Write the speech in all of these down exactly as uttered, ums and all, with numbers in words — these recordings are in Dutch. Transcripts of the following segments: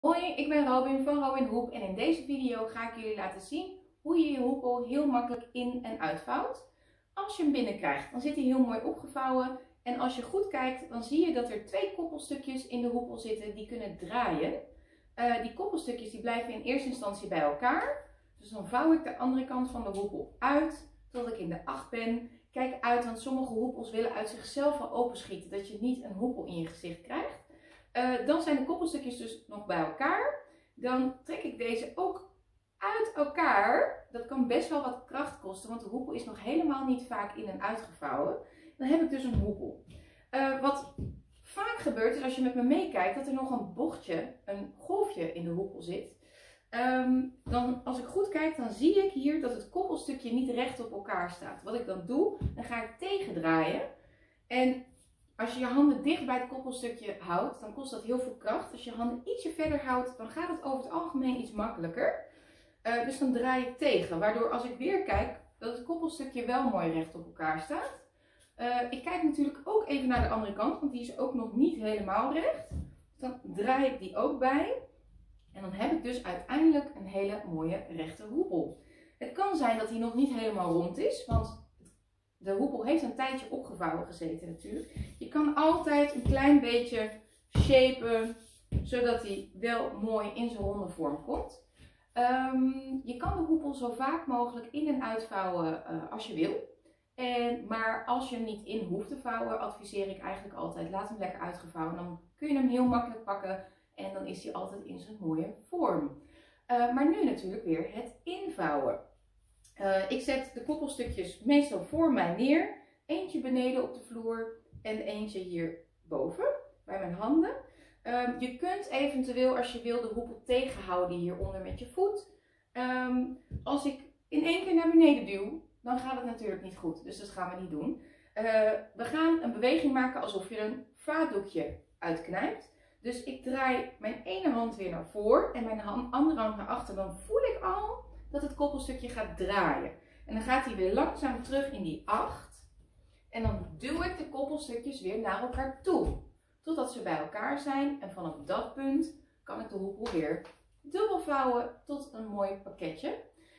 Hoi, ik ben Robin van Robin Hoep en in deze video ga ik jullie laten zien hoe je je hoepel heel makkelijk in- en uitvouwt. Als je hem binnenkrijgt, dan zit hij heel mooi opgevouwen en als je goed kijkt, dan zie je dat er twee koppelstukjes in de hoepel zitten die kunnen draaien. Uh, die koppelstukjes die blijven in eerste instantie bij elkaar. Dus dan vouw ik de andere kant van de hoepel uit tot ik in de acht ben. Kijk uit, want sommige hoepels willen uit zichzelf al openschieten, dat je niet een hoepel in je gezicht krijgt. Uh, dan zijn de koppelstukjes dus nog bij elkaar. Dan trek ik deze ook uit elkaar. Dat kan best wel wat kracht kosten, want de hoepel is nog helemaal niet vaak in en uitgevouwen. Dan heb ik dus een hoepel. Uh, wat vaak gebeurt is als je met me meekijkt dat er nog een bochtje, een golfje in de hoepel zit. Um, dan, als ik goed kijk, dan zie ik hier dat het koppelstukje niet recht op elkaar staat. Wat ik dan doe, dan ga ik tegendraaien. En als je je handen dicht bij het koppelstukje houdt, dan kost dat heel veel kracht. Als je je handen ietsje verder houdt, dan gaat het over het algemeen iets makkelijker. Uh, dus dan draai ik tegen, waardoor als ik weer kijk, dat het koppelstukje wel mooi recht op elkaar staat. Uh, ik kijk natuurlijk ook even naar de andere kant, want die is ook nog niet helemaal recht. Dan draai ik die ook bij. En dan heb ik dus uiteindelijk een hele mooie rechte hoepel. Het kan zijn dat hij nog niet helemaal rond is, want de hoepel heeft een tijdje opgevouwen gezeten natuurlijk. Je kan altijd een klein beetje shapen, zodat hij wel mooi in zijn ronde vorm komt. Um, je kan de hoepel zo vaak mogelijk in- en uitvouwen uh, als je wil. En, maar als je hem niet in hoeft te vouwen, adviseer ik eigenlijk altijd, laat hem lekker uitgevouwen. Dan kun je hem heel makkelijk pakken en dan is hij altijd in zijn mooie vorm. Uh, maar nu natuurlijk weer het invouwen. Uh, ik zet de koppelstukjes meestal voor mij neer. Eentje beneden op de vloer en eentje hierboven bij mijn handen. Um, je kunt eventueel, als je wil, de hoepel tegenhouden hieronder met je voet. Um, als ik in één keer naar beneden duw, dan gaat het natuurlijk niet goed. Dus dat gaan we niet doen. Uh, we gaan een beweging maken alsof je een vaatdoekje uitknijpt. Dus ik draai mijn ene hand weer naar voren en mijn hand, andere hand naar achter. Dan voel ik al dat het koppelstukje gaat draaien. En dan gaat hij weer langzaam terug in die acht. En dan duw ik de koppelstukjes weer naar elkaar toe. Totdat ze bij elkaar zijn. En vanaf dat punt kan ik de hoepel weer dubbel vouwen tot een mooi pakketje.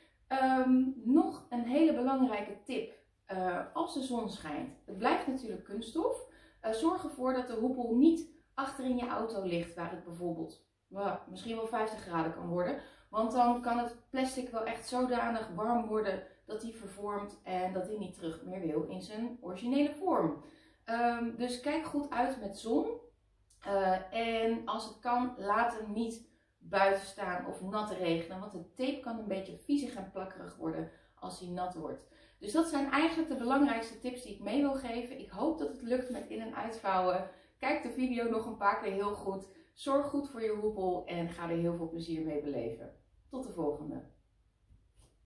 Um, nog een hele belangrijke tip. Uh, als de zon schijnt. Het blijft natuurlijk kunststof. Uh, zorg ervoor dat de hoepel niet achter in je auto ligt. Waar het bijvoorbeeld well, misschien wel vijftig graden kan worden. Want dan kan het plastic wel echt zodanig warm worden dat hij vervormt en dat hij niet terug meer wil in zijn originele vorm. Um, dus kijk goed uit met zon. Uh, en als het kan, laat hem niet buiten staan of nat regenen. Want de tape kan een beetje viezig en plakkerig worden als hij nat wordt. Dus dat zijn eigenlijk de belangrijkste tips die ik mee wil geven. Ik hoop dat het lukt met in- en uitvouwen. Kijk de video nog een paar keer heel goed. Zorg goed voor je hoepel en ga er heel veel plezier mee beleven. Tot de volgende!